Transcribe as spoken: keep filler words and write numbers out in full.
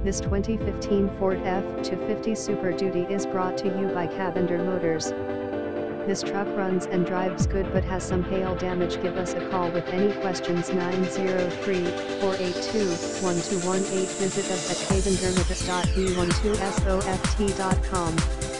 This twenty fifteen Ford F two fifty Super Duty is brought to you by Cavender Motors. This truck runs and drives good but has some hail damage. Give us a call with any questions. Nine zero three, four eight two, one two one eight. Visit us at cavender motors dot b one two soft dot com.